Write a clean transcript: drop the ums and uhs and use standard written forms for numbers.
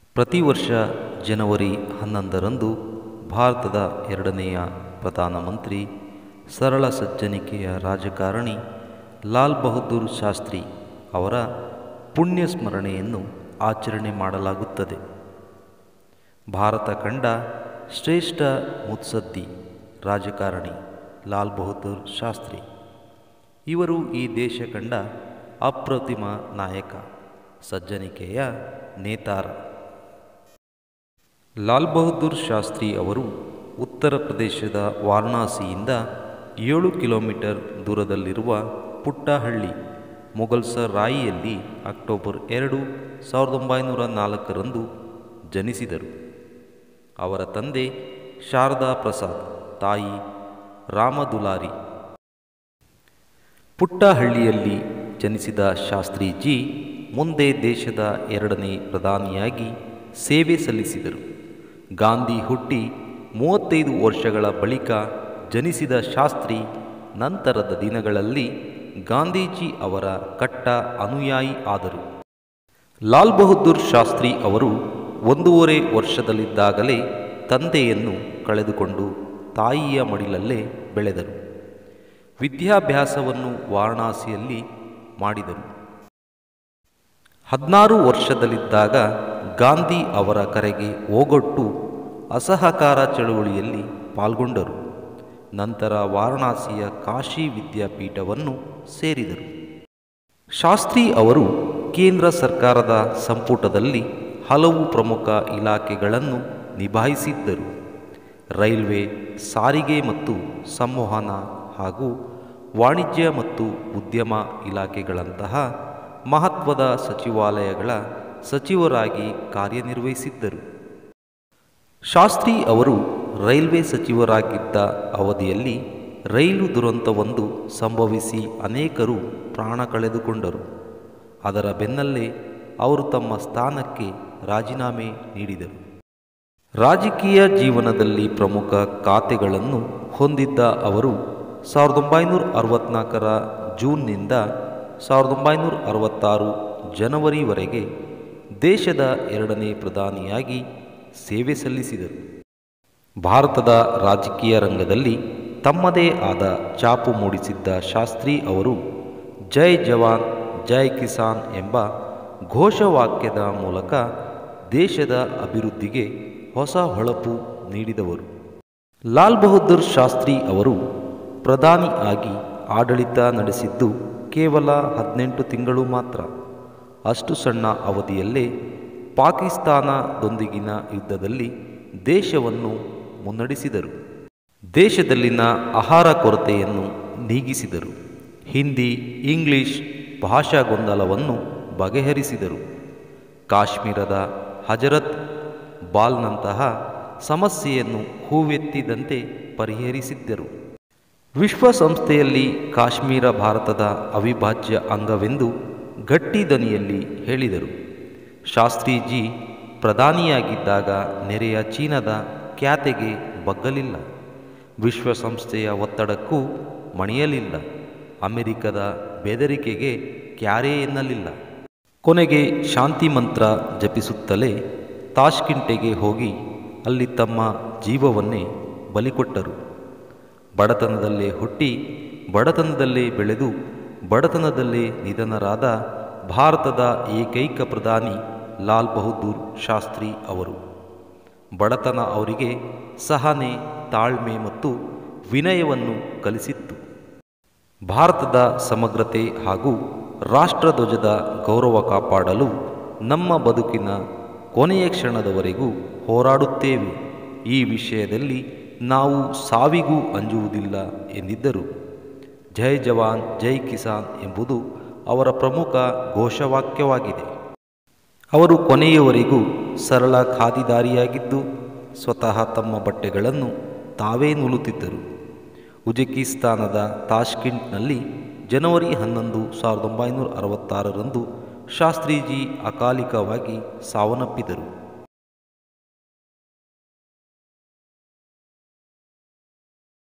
ಪ್ರತಿ ವರ್ಷ ಜನವರಿ 11ರಂದು ಭಾರತದ ಎರಡನೆಯ ಪ್ರಧಾನಮಂತ್ರಿ, ಸರಳ ಸಜ್ಜನಿಕೆಯ ರಾಜಕಾರಣಿ ಲಾಲ್ ಬಹದ್ದೂರ್ ಶಾಸ್ತ್ರಿ ಅವರ ಪುಣ್ಯ ಸ್ಮರಣೆಯನ್ನು ಆಚರಣೆ ಮಾಡಲಾಗುತ್ತದೆ. ಭಾರತ ಕಂಡ ಶ್ರೇಷ್ಠ ಮುತ್ಸದ್ದಿ ರಾಜಕಾರಣಿ ಲಾಲ್ ಬಹದ್ದೂರ್ ಶಾಸ್ತ್ರಿ ಇವರು ಈ ದೇಶ ಕಂಡ ಅಪ್ರತಿಮ ನಾಯಕ, ಸಜ್ಜನಿಕೆಯ ನೇತಾರ. ಲಾಲ್ ಬಹದ್ದೂರ್ ಶಾಸ್ತ್ರಿ ಅವರು ಉತ್ತರ ಪ್ರದೇಶದ ವಾರಣಾಸಿಯಿಂದ 7 ಕಿಲೋಮೀಟರ್ ದೂರದಲ್ಲಿರುವ ಪುಟ್ಟ ಹಳ್ಳಿ ಮೊಘಲ್ಸರಾಯಿಯಲ್ಲಿ ಅಕ್ಟೋಬರ್ 2, 1904ರಂದು ಜನಿಸಿದರು. ಅವರ ತಂದೆ ಶಾರದಾ ಪ್ರಸಾದ್, ತಾಯಿ ರಾಮದುಲಾರಿ. ಪುಟ್ಟಹಳ್ಳಿಯಲ್ಲಿ ಜನಿಸಿದ ಶಾಸ್ತ್ರೀಜಿ ಮುಂದೆ ದೇಶದ ಎರಡನೇ ಪ್ರಧಾನಿಯಾಗಿ ಸೇವೆ ಸಲ್ಲಿಸಿದರು. ಗಾಂಧಿ ಹುಟ್ಟಿ 35 ವರ್ಷಗಳ ಬಳಿಕ ಜನಿಸಿದ ಶಾಸ್ತ್ರಿ ನಂತರದ ದಿನಗಳಲ್ಲಿ ಗಾಂಧೀಜಿ ಅವರ ಕಟ್ಟ ಅನುಯಾಯಿ ಆದರು. ಲಾಲ್ ಬಹದ್ದೂರ್ ಶಾಸ್ತ್ರಿ ಅವರು 1.5 ವರ್ಷದಲ್ಲಿದ್ದಾಗಲೇ ತಂದೆಯನ್ನು ಕಳೆದುಕೊಂಡು ತಾಯಿಯ ಮಡಿಲಲ್ಲೇ ಬೆಳೆದರು. ವಿದ್ಯಾಭ್ಯಾಸವನ್ನು ವಾರಣಾಸಿಯಲ್ಲಿ ಮಾಡಿದರು. 16 ವರ್ಷದಲ್ಲಿದ್ದಾಗ ಗಾಂಧಿ ಅವರ ಕರೆಗೆ ಓಗೊಟ್ಟು ಅಸಹಕಾರ ಚಳುವಳಿಯಲ್ಲಿ ಪಾಲ್ಗೊಂಡರು. ನಂತರ ವಾರಣಾಸಿಯ ಕಾಶಿ ವಿದ್ಯಾಪೀಠವನ್ನು ಸೇರಿದರು. ಶಾಸ್ತ್ರಿ ಅವರು ಕೇಂದ್ರ ಸರ್ಕಾರದ ಸಂಪುಟದಲ್ಲಿ ಹಲವು ಪ್ರಮುಖ ಇಲಾಖೆಗಳನ್ನು ನಿಭಾಯಿಸಿದ್ದರು. ರೈಲ್ವೆ, ಸಾರಿಗೆ ಮತ್ತು ಸಂವಹನ ಹಾಗೂ ವಾಣಿಜ್ಯ ಮತ್ತು ಉದ್ಯಮ ಇಲಾಖೆಗಳಂತಹ ಮಹತ್ವದ ಸಚಿವಾಲಯಗಳ ಸಚಿವರಾಗಿ ಕಾರ್ಯನಿರ್ವಹಿಸಿದ್ದರು. ಶಾಸ್ತ್ರಿ ಅವರು ರೈಲ್ವೆ ಸಚಿವರಾಗಿದ್ದ ಅವಧಿಯಲ್ಲಿ ರೈಲು ದುರಂತವೊಂದು ಸಂಭವಿಸಿ ಅನೇಕರು ಪ್ರಾಣ ಕಳೆದುಕೊಂಡರು. ಅದರ ಬೆನ್ನಲ್ಲೇ ಅವರು ತಮ್ಮ ಸ್ಥಾನಕ್ಕೆ ರಾಜೀನಾಮೆ ನೀಡಿದರು. ರಾಜಕೀಯ ಜೀವನದಲ್ಲಿ ಪ್ರಮುಖ ಖಾತೆಗಳನ್ನು ಹೊಂದಿದ್ದ ಅವರು 1964ರ ಜೂನ್ನಿಂದ 1966 ಜನವರಿವರೆಗೆ ದೇಶದ ಎರಡನೇ ಪ್ರಧಾನಿಯಾಗಿ ಸೇವೆ ಸಲ್ಲಿಸಿದರು. ಭಾರತದ ರಾಜಕೀಯ ರಂಗದಲ್ಲಿ ತಮ್ಮದೇ ಆದ ಛಾಪು ಮೂಡಿಸಿದ್ದ ಶಾಸ್ತ್ರಿ ಅವರು ಜೈ ಜವಾನ್ ಜೈ ಕಿಸಾನ್ ಎಂಬ ಘೋಷವಾಕ್ಯದ ಮೂಲಕ ದೇಶದ ಅಭಿವೃದ್ಧಿಗೆ ಹೊಸ ಹೊಳಪು ನೀಡಿದವರು. ಲಾಲ್ ಬಹದ್ದೂರ್ ಶಾಸ್ತ್ರಿ ಅವರು ಪ್ರಧಾನಿ ಆಗಿ ಆಡಳಿತ ನಡೆಸಿದ್ದು ಕೇವಲ 18 ತಿಂಗಳು ಮಾತ್ರ. ಅಷ್ಟು ಸಣ್ಣ ಅವಧಿಯಲ್ಲೇ ಪಾಕಿಸ್ತಾನದೊಂದಿಗಿನ ಯುದ್ಧದಲ್ಲಿ ದೇಶವನ್ನು ಮುನ್ನಡೆಸಿದರು. ದೇಶದಲ್ಲಿನ ಆಹಾರ ಕೊರತೆಯನ್ನು ನೀಗಿಸಿದರು. ಹಿಂದಿ, ಇಂಗ್ಲಿಷ್ ಭಾಷಾ ಗೊಂದಲವನ್ನು ಬಗೆಹರಿಸಿದರು. ಕಾಶ್ಮೀರದ ಹಜರತ್ ಬಾಲ್ನಂತಹ ಸಮಸ್ಯೆಯನ್ನು ಹೂವೆತ್ತಿದಂತೆ ಪರಿಹರಿಸಿದ್ದರು. ವಿಶ್ವಸಂಸ್ಥೆಯಲ್ಲಿ ಕಾಶ್ಮೀರ ಭಾರತದ ಅವಿಭಾಜ್ಯ ಅಂಗವೆಂದು ಗಟ್ಟಿ ದನಿಯಲ್ಲಿ ಹೇಳಿದರು. ಶಾಸ್ತ್ರೀಜಿ ಪ್ರಧಾನಿಯಾಗಿದ್ದಾಗ ನೆರೆಯ ಚೀನಾದ ಖ್ಯಾತೆಗೆ ಬಗ್ಗಲಿಲ್ಲ. ವಿಶ್ವಸಂಸ್ಥೆಯ ಒತ್ತಡಕ್ಕೂ ಮಣಿಯಲಿಲ್ಲ. ಅಮೆರಿಕದ ಬೆದರಿಕೆಗೆ ಕ್ಯಾರೆ ಎನ್ನಲಿಲ್ಲ. ಕೊನೆಗೆ ಶಾಂತಿ ಮಂತ್ರ ಜಪಿಸುತ್ತಲೇ ತಾಷ್ಕೆಂಟ್ಗೆ ಹೋಗಿ ಅಲ್ಲಿ ತಮ್ಮ ಜೀವವನ್ನೇ ಬಲಿಕೊಟ್ಟರು. ಬಡತನದಲ್ಲೇ ಹುಟ್ಟಿ ಬಡತನದಲ್ಲೇ ಬೆಳೆದು ಬಡತನದಲ್ಲೇ ನಿಧನರಾದ ಭಾರತದ ಏಕೈಕ ಪ್ರಧಾನಿ ಲಾಲ್ ಬಹದ್ದೂರ್ ಶಾಸ್ತ್ರಿ ಅವರು. ಬಡತನ ಅವರಿಗೆ ಸಹನೆ, ತಾಳ್ಮೆ ಮತ್ತು ವಿನಯವನ್ನು ಕಲಿಸಿತ್ತು. ಭಾರತದ ಸಮಗ್ರತೆ ಹಾಗೂ ರಾಷ್ಟ್ರಧ್ವಜದ ಗೌರವ ಕಾಪಾಡಲು ನಮ್ಮ ಬದುಕಿನ ಕೊನೆಯ ಕ್ಷಣದವರೆಗೂ ಹೋರಾಡುತ್ತೇವೆ. ಈ ವಿಷಯದಲ್ಲಿ ನಾವು ಸಾವಿಗೂ ಅಂಜುವುದಿಲ್ಲ ಎಂದಿದ್ದರು. ಜೈ ಜವಾನ್ ಜೈ ಕಿಸಾನ್ ಎಂಬುದು ಅವರ ಪ್ರಮುಖ ಘೋಷವಾಕ್ಯವಾಗಿದೆ. ಅವರು ಕೊನೆಯವರೆಗೂ ಸರಳ ಖಾದಿದಾರಿಯಾಗಿದ್ದು ಸ್ವತಃ ತಮ್ಮ ಬಟ್ಟೆಗಳನ್ನು ತಾವೇ ನೂಲುತ್ತಿದ್ದರು. ಉಜ್ಬೆಕಿಸ್ತಾನದ ತಾಷ್ಕೆಂಟ್ನಲ್ಲಿ ಜನವರಿ 11, 1966ರಂದು ಶಾಸ್ತ್ರೀಜಿ ಅಕಾಲಿಕವಾಗಿ ಸಾವನ್ನಪ್ಪಿದರು.